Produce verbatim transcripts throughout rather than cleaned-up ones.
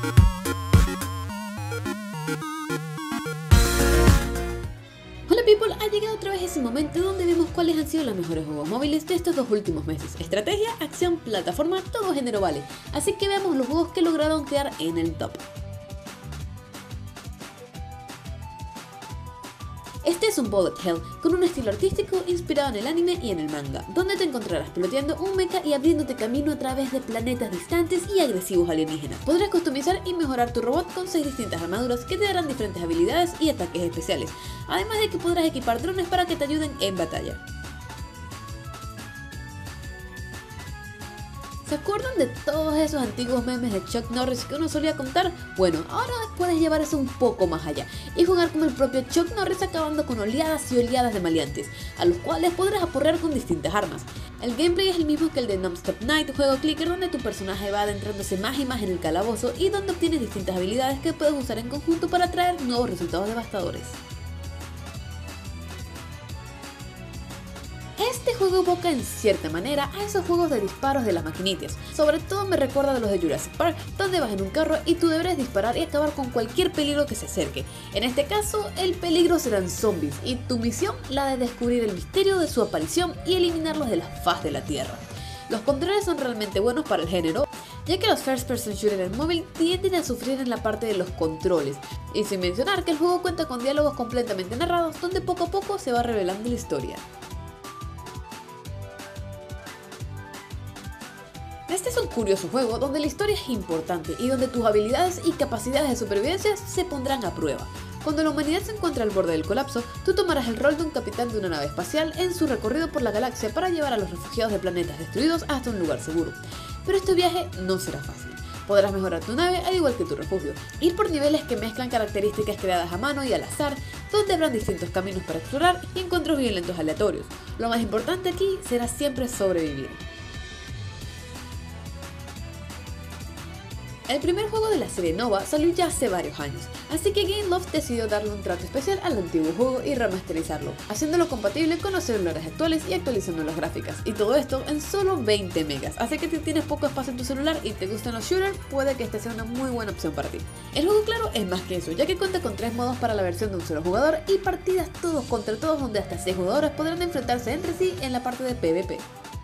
Hola people, ha llegado otra vez ese momento donde vemos cuáles han sido los mejores juegos móviles de estos dos últimos meses. Estrategia, acción, plataforma, todo género vale. Así que veamos los juegos que lograron quedar en el top. Este es un bullet hell, con un estilo artístico inspirado en el anime y en el manga, donde te encontrarás piloteando un mecha y abriéndote camino a través de planetas distantes y agresivos alienígenas. Podrás customizar y mejorar tu robot con seis distintas armaduras que te darán diferentes habilidades y ataques especiales, además de que podrás equipar drones para que te ayuden en batalla. ¿Se acuerdan de todos esos antiguos memes de Chuck Norris que uno solía contar? Bueno, ahora puedes llevar eso un poco más allá y jugar como el propio Chuck Norris, acabando con oleadas y oleadas de maleantes, a los cuales podrás aporrear con distintas armas. El gameplay es el mismo que el de Non-Stop Night, juego clicker donde tu personaje va adentrándose más y más en el calabozo y donde obtienes distintas habilidades que puedes usar en conjunto para traer nuevos resultados devastadores. Este juego evoca en cierta manera a esos juegos de disparos de las maquinitas. Sobre todo me recuerda a los de Jurassic Park, donde vas en un carro y tú deberás disparar y acabar con cualquier peligro que se acerque. En este caso, el peligro serán zombies y tu misión la de descubrir el misterio de su aparición y eliminarlos de la faz de la tierra. Los controles son realmente buenos para el género, ya que los first person shooter en móvil tienden a sufrir en la parte de los controles, y sin mencionar que el juego cuenta con diálogos completamente narrados donde poco a poco se va revelando la historia. Este es un curioso juego donde la historia es importante y donde tus habilidades y capacidades de supervivencia se pondrán a prueba. Cuando la humanidad se encuentra al borde del colapso, tú tomarás el rol de un capitán de una nave espacial en su recorrido por la galaxia para llevar a los refugiados de planetas destruidos hasta un lugar seguro. Pero este viaje no será fácil. Podrás mejorar tu nave al igual que tu refugio, ir por niveles que mezclan características creadas a mano y al azar, donde habrán distintos caminos para explorar y encuentros violentos aleatorios. Lo más importante aquí será siempre sobrevivir. El primer juego de la serie Nova salió ya hace varios años, así que Gameloft decidió darle un trato especial al antiguo juego y remasterizarlo, haciéndolo compatible con los celulares actuales y actualizando las gráficas, y todo esto en solo veinte megas, así que si tienes poco espacio en tu celular y te gustan los shooters, puede que esta sea una muy buena opción para ti. El juego, claro, es más que eso, ya que cuenta con tres modos para la versión de un solo jugador y partidas todos contra todos donde hasta seis jugadores podrán enfrentarse entre sí en la parte de PvP.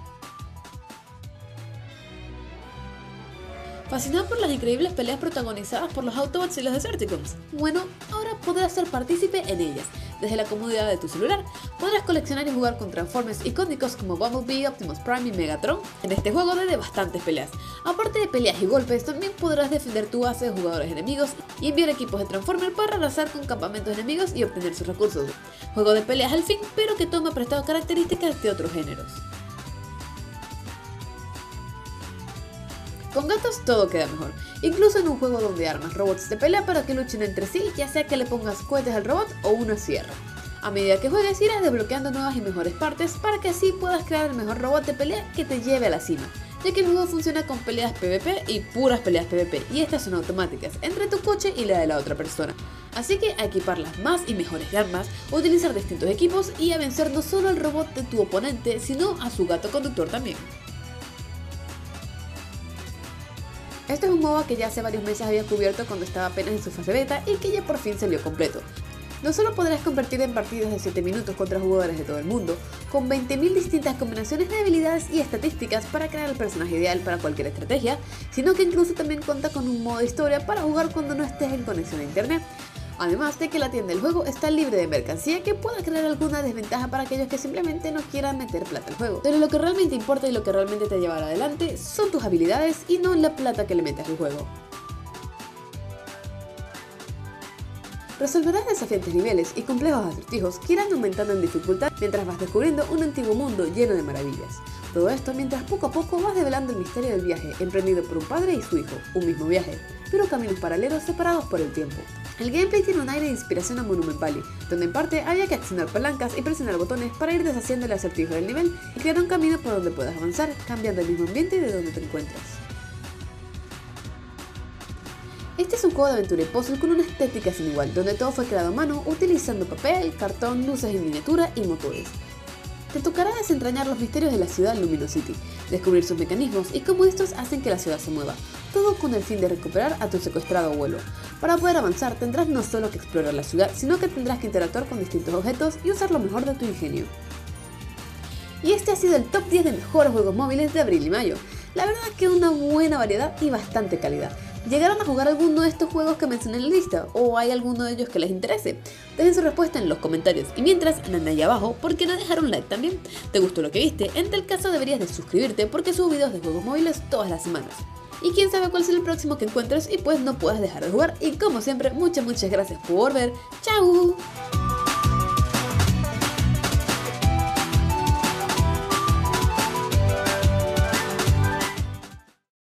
¿Fascinado por las increíbles peleas protagonizadas por los Autobots y los Decepticons? Bueno, ahora podrás ser partícipe en ellas. Desde la comodidad de tu celular, podrás coleccionar y jugar con Transformers icónicos como Bumblebee, Optimus Prime y Megatron en este juego de bastantes peleas. Aparte de peleas y golpes, también podrás defender tu base de jugadores enemigos y enviar equipos de Transformers para arrasar con campamentos enemigos y obtener sus recursos. Juego de peleas al fin, pero que toma prestado características de otros géneros. Con gatos todo queda mejor, incluso en un juego donde armas robots de pelea para que luchen entre sí, ya sea que le pongas cohetes al robot o una sierra. A medida que juegues irás desbloqueando nuevas y mejores partes para que así puedas crear el mejor robot de pelea que te lleve a la cima, ya que el juego funciona con peleas PvP y puras peleas PvP, y estas son automáticas entre tu coche y la de la otra persona. Así que a equipar las más y mejores armas, utilizar distintos equipos y a vencer no solo al robot de tu oponente, sino a su gato conductor también. Este es un MOBA que ya hace varios meses había cubierto cuando estaba apenas en su fase beta y que ya por fin salió completo. No solo podrás convertir en partidas de siete minutos contra jugadores de todo el mundo, con veinte mil distintas combinaciones de habilidades y estadísticas para crear el personaje ideal para cualquier estrategia, sino que incluso también cuenta con un modo historia para jugar cuando no estés en conexión a internet. Además de que la tienda del juego está libre de mercancía que pueda crear alguna desventaja para aquellos que simplemente no quieran meter plata al juego. Pero lo que realmente importa y lo que realmente te llevará adelante son tus habilidades y no la plata que le metes al juego. Resolverás desafiantes niveles y complejos acertijos que irán aumentando en dificultad mientras vas descubriendo un antiguo mundo lleno de maravillas. Todo esto mientras poco a poco vas develando el misterio del viaje emprendido por un padre y su hijo, un mismo viaje, pero caminos paralelos separados por el tiempo. El gameplay tiene un aire de inspiración a Monument Valley, donde en parte había que accionar palancas y presionar botones para ir deshaciendo el acertijo del nivel y crear un camino por donde puedas avanzar, cambiando el mismo ambiente de donde te encuentras. Este es un juego de aventura y puzzle con una estética sin igual, donde todo fue creado a mano utilizando papel, cartón, luces en miniatura y motores. Te tocará desentrañar los misterios de la ciudad Luminosity, descubrir sus mecanismos y cómo estos hacen que la ciudad se mueva, todo con el fin de recuperar a tu secuestrado abuelo. Para poder avanzar tendrás no solo que explorar la ciudad, sino que tendrás que interactuar con distintos objetos y usar lo mejor de tu ingenio. Y este ha sido el top diez de mejores juegos móviles de abril y mayo. La verdad es que una buena variedad y bastante calidad. ¿Llegaron a jugar alguno de estos juegos que mencioné en la lista? ¿O hay alguno de ellos que les interese? Dejen su respuesta en los comentarios y mientras, en ahí abajo, ¿por qué no dejar un like también? ¿Te gustó lo que viste? En tal caso deberías de suscribirte porque subo videos de juegos móviles todas las semanas. Y quién sabe cuál será el próximo que encuentres y pues no puedas dejar de jugar. Y como siempre, muchas muchas gracias por ver. ¡Chao!